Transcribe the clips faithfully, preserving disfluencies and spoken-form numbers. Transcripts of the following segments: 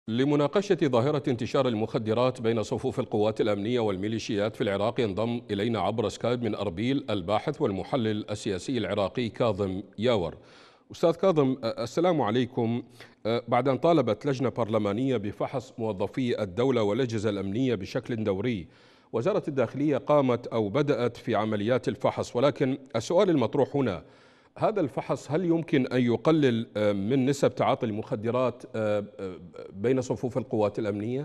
لمناقشة ظاهرة انتشار المخدرات بين صفوف القوات الأمنية والميليشيات في العراق، ينضم إلينا عبر سكايب من أربيل الباحث والمحلل السياسي العراقي كاظم ياور. أستاذ كاظم، السلام عليكم. بعد أن طالبت لجنة برلمانية بفحص موظفي الدولة والأجهزة الأمنية بشكل دوري، وزارة الداخلية قامت أو بدأت في عمليات الفحص، ولكن السؤال المطروح هنا: هذا الفحص هل يمكن أن يقلل من نسب تعاطي المخدرات بين صفوف القوات الأمنية؟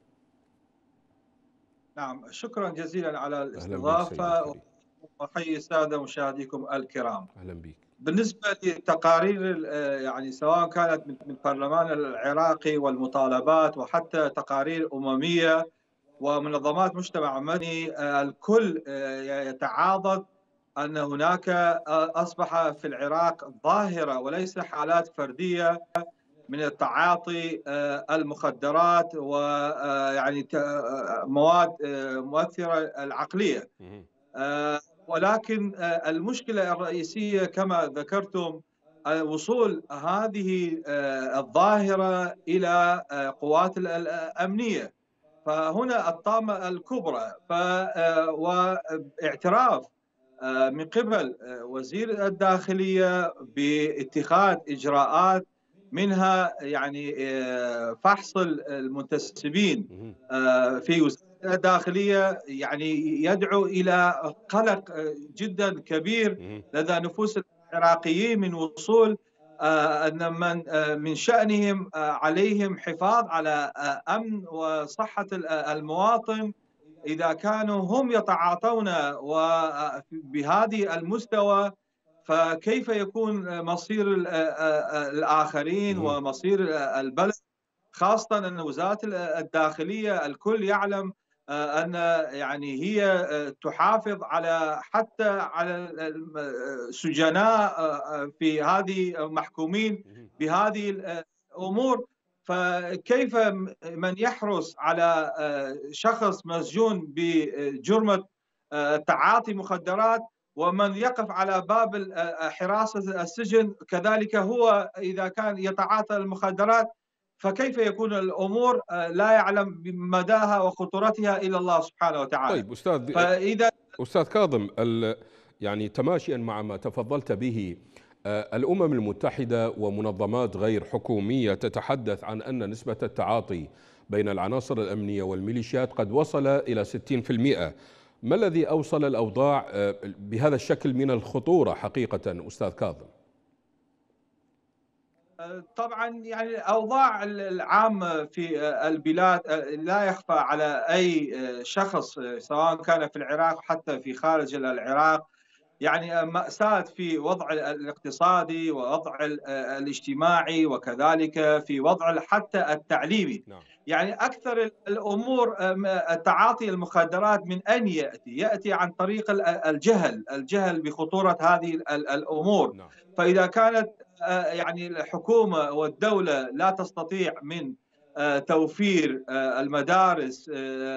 نعم، شكرا جزيلا على أهلا بك سيد الاستضافة. الكريم. وأحيي السادة مشاهديكم الكرام. أهلا بك. بالنسبة للتقارير آه، يعني سواء كانت من من البرلمان العراقي والمطالبات وحتى تقارير أممية ومنظمات مجتمع مدني، آه، الكل آه، يتعاضد أن هناك آه، أصبح في العراق ظاهرة وليس حالات فردية من التعاطي آه، المخدرات ويعني مواد آه، مؤثرة العقلية. مهم. آه، ولكن آه، المشكلة الرئيسية كما ذكرتم آه، وصول هذه آه، الظاهرة إلى آه، قوات ال- الأمنية. فهنا الطامة الكبرى ف- آه، واعتراف آه، من قبل آه، وزير الداخلية باتخاذ إجراءات، منها يعني آه، فحص المنتسبين مهم. آه، في وزارة الداخلية، يعني يدعو إلى قلق آه، جدا كبير مهم. لدى نفوس العراقيين من وصول آه، أن من آه، من شأنهم آه، عليهم حفاظ على آه، أمن وصحة المواطن. إذا كانوا هم يتعاطون وبهذه المستوى، فكيف يكون مصير الآخرين مهم. ومصير البلد؟ خاصة أن وزارة الداخلية الكل يعلم أن يعني هي تحافظ على حتى على السجناء في هذه محكومين مهم. بهذه الأمور. فكيف من يحرص على شخص مسجون بجرمة تعاطي مخدرات، ومن يقف على باب حراسة السجن كذلك هو إذا كان يتعاطى المخدرات؟ فكيف يكون الأمور لا يعلم بمداها وخطورتها إلا الله سبحانه وتعالى. طيب أستاذ فإذا أستاذ كاظم، ال- يعني تماشيا مع ما تفضلت به، آه، الأمم المتحدة ومنظمات غير حكومية تتحدث عن أن نسبة التعاطي بين العناصر الأمنية والميليشيات قد وصل إلى ستين بالمئة. ما الذي أوصل الأوضاع آه، بهذا الشكل من الخطورة حقيقة أستاذ كاظم؟ طبعا يعني الأوضاع العامة في البلاد لا يخفى على أي شخص سواء كان في العراق حتى في خارج العراق. يعني مأساة في وضع الاقتصادي ووضع الاجتماعي وكذلك في وضع حتى التعليمي. نعم. يعني أكثر الأمور تعاطي المخدرات من أين يأتي؟ يأتي عن طريق الجهل، الجهل بخطورة هذه الأمور. نعم. فإذا كانت يعني الحكومة والدولة لا تستطيع من توفير المدارس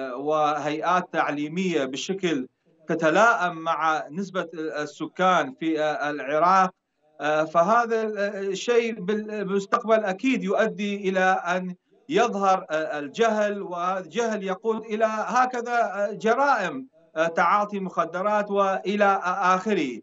وهيئات تعليمية بشكل تتلائم مع نسبة السكان في العراق، فهذا الشيء بالمستقبل أكيد يؤدي إلى أن يظهر الجهل، والجهل يقود إلى هكذا جرائم تعاطي مخدرات وإلى آخره.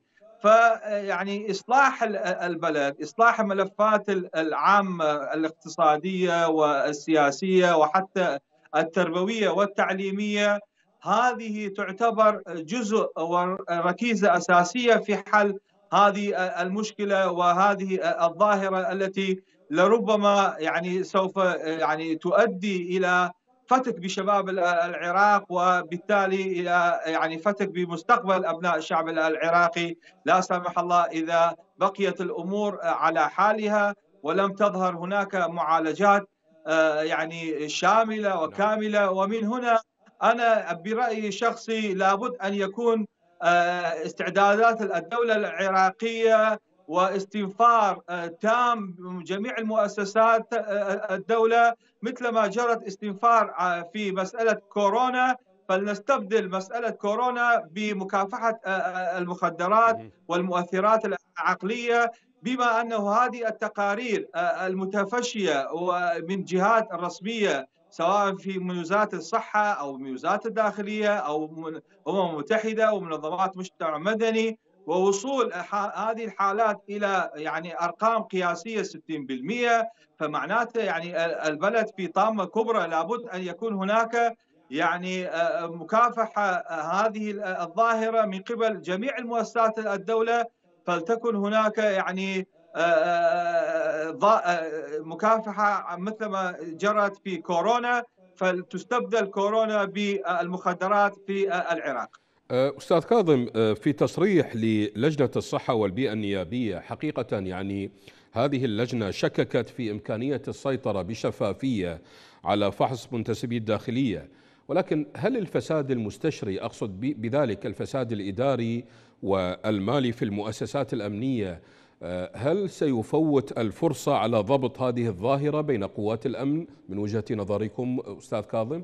فيعني إصلاح البلد، إصلاح الملفات العامة الاقتصادية والسياسية وحتى التربوية والتعليمية، هذه تعتبر جزء وركيزة أساسية في حل هذه المشكلة وهذه الظاهرة التي لربما يعني سوف يعني تؤدي إلى فتك بشباب العراق، وبالتالي إلى يعني فتك بمستقبل أبناء الشعب العراقي لا سمح الله إذا بقيت الأمور على حالها ولم تظهر هناك معالجات يعني شاملة نعم. وكاملة. ومن هنا أنا برأيي الشخصي لابد أن يكون استعدادات الدولة العراقية واستنفار تام من جميع المؤسسات الدولة، مثل ما جرت استنفار في مسألة كورونا. فلنستبدل مسألة كورونا بمكافحة المخدرات مهم. والمؤثرات العقلية بما أنه هذه التقارير المتفشية ومن جهات رسمية سواء في من وزارة الصحة أو من وزارة الداخلية أو من الأمم المتحدة ومنظمات مجتمع مدني، ووصول هذه الحالات إلى يعني أرقام قياسية ستين بالمئة، فمعناته يعني البلد في طامة كبرى. لابد أن يكون هناك يعني مكافحة هذه الظاهرة من قبل جميع المؤسسات الدولة، فلتكن هناك يعني مكافحة مثل ما جرت في كورونا، فلتستبدل كورونا بالمخدرات في العراق. أستاذ كاظم، في تصريح للجنة الصحة والبيئة النيابية، حقيقة يعني هذه اللجنة شككت في إمكانية السيطرة بشفافية على فحص منتسبي الداخلية، ولكن هل الفساد المستشري، أقصد بذلك الفساد الإداري والمالي في المؤسسات الأمنية، هل سيفوت الفرصة على ضبط هذه الظاهرة بين قوات الأمن من وجهة نظركم أستاذ كاظم؟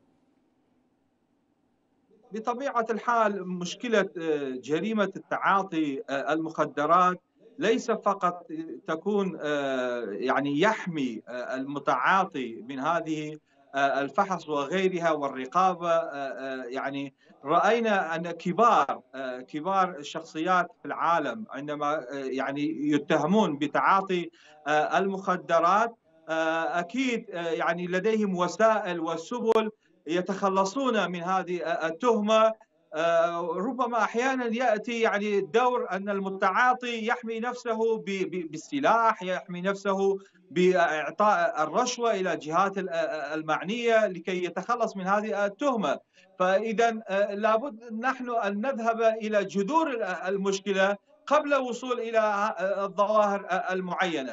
بطبيعة الحال مشكلة جريمة التعاطي المخدرات ليس فقط تكون يعني يحمي المتعاطي من هذه الفحص وغيرها والرقابة. يعني رأينا أن كبار كبار الشخصيات في العالم عندما يعني يتهمون بتعاطي المخدرات أكيد يعني لديهم وسائل وسبل يتخلصون من هذه التهمة. ربما أحيانا يأتي يعني دور أن المتعاطي يحمي نفسه بالسلاح، يحمي نفسه بإعطاء الرشوة إلى الجهات المعنية لكي يتخلص من هذه التهمة. فإذا لابد نحن أن نذهب إلى جذور المشكلة قبل الوصول إلى الظواهر المعينة.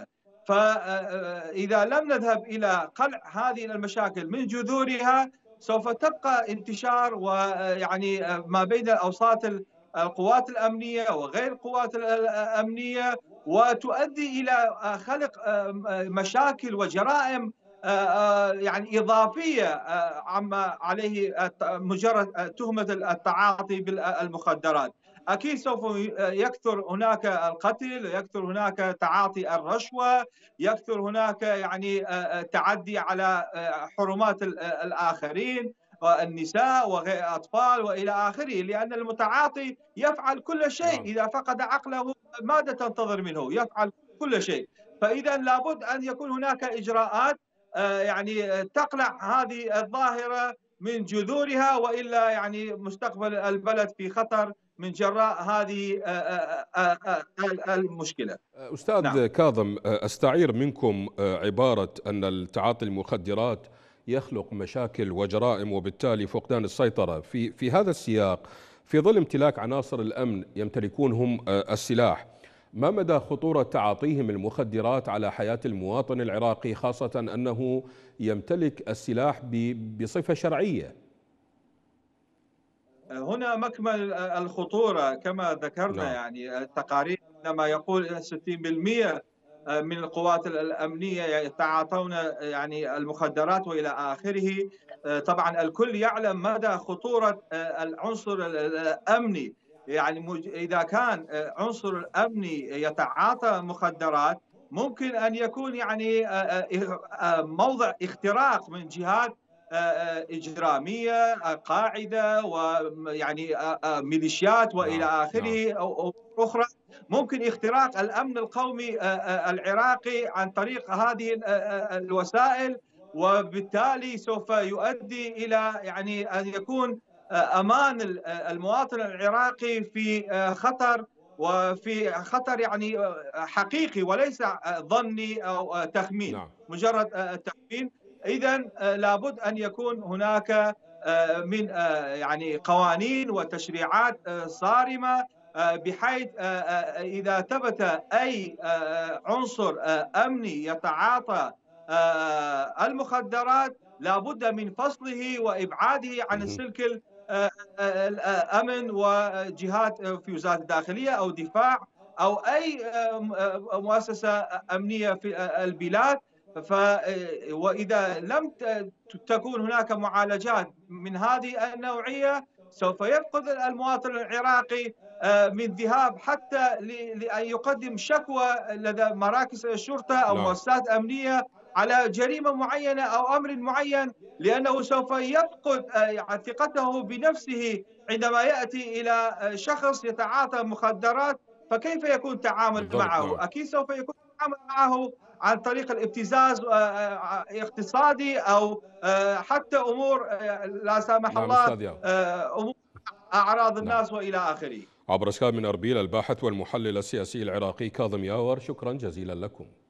فإذا لم نذهب إلى قلع هذه المشاكل من جذورها سوف تبقى انتشار ويعني ما بين أوساط القوات الأمنية وغير القوات الأمنية، وتؤدي إلى خلق مشاكل وجرائم يعني إضافية عما عليه مجرد تهمة التعاطي بالمخدرات. أكيد سوف يكثر هناك القتل، يكثر هناك تعاطي الرشوة، يكثر هناك يعني تعدي على حرمات الآخرين والنساء وغير الأطفال وإلى آخره، لأن المتعاطي يفعل كل شيء. إذا فقد عقله ماذا تنتظر منه؟ يفعل كل شيء. فإذا لابد أن يكون هناك إجراءات يعني تقلع هذه الظاهرة من جذورها، وإلا يعني مستقبل البلد في خطر من جراء هذه المشكلة. أستاذ نعم. كاظم، أستعير منكم عبارة أن التعاطي المخدرات يخلق مشاكل وجرائم وبالتالي فقدان السيطرة. في في هذا السياق، في ظل امتلاك عناصر الأمن يمتلكون هم السلاح، ما مدى خطورة تعاطيهم المخدرات على حياة المواطن العراقي، خاصة أنه يمتلك السلاح بصفة شرعية؟ هنا مكمن الخطورة كما ذكرنا. نعم. يعني التقارير عندما يقول ستين بالمئة من القوات الأمنية يتعاطون يعني المخدرات وإلى آخره، طبعا الكل يعلم مدى خطورة العنصر الأمني. يعني إذا كان عنصر الأمني يتعاطى مخدرات ممكن أن يكون يعني موضع اختراق من جهات إجرامية، قاعدة ويعني ميليشيات وإلى آخره أو أخرى. ممكن اختراق الأمن القومي العراقي عن طريق هذه الوسائل، وبالتالي سوف يؤدي إلى يعني أن يكون أمان المواطن العراقي في خطر، وفي خطر يعني حقيقي وليس ظني أو تخمين. نعم. مجرد تخمين. إذا لابد أن يكون هناك من يعني قوانين وتشريعات صارمة، بحيث إذا ثبت أي عنصر أمني يتعاطى المخدرات لابد من فصله وإبعاده عن السلك الأمن وجهات في وزارة الداخلية أو دفاع أو أي مؤسسة أمنية في البلاد. ف وإذا لم تكون هناك معالجات من هذه النوعية سوف يفقد المواطن العراقي من ذهاب حتى لأن يقدم شكوى لدى مراكز الشرطة أو نعم. مؤسسات أمنية على جريمة معينة أو أمر معين، لأنه سوف يفقد ثقته بنفسه عندما يأتي إلى شخص يتعاطى مخدرات. فكيف يكون التعامل بالضبط. معه؟ نعم. أكيد سوف يكون التعامل معه عن طريق الابتزاز اقتصادي أو حتى أمور لا سامح نعم الله أستاذ ياور. أمور أعراض نعم. الناس وإلى آخره. عبر سكايب من أربيل الباحث والمحلل السياسي العراقي كاظم ياور، شكرا جزيلا لكم.